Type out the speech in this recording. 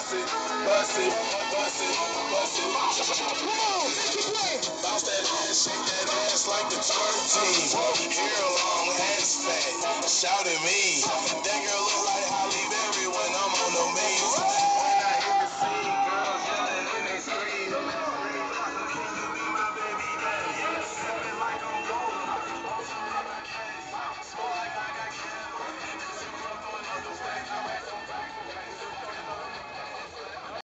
bust it, bust it, bust it, bust it. Come on, make it play. Bounce that ass, shake that ass like the twerk team. Hair long, ass fat, shout at me.